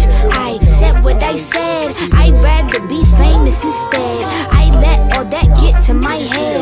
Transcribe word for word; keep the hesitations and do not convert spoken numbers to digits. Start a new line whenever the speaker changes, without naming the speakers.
I said what I said, I'd rather be famous instead. I let all that get to my head.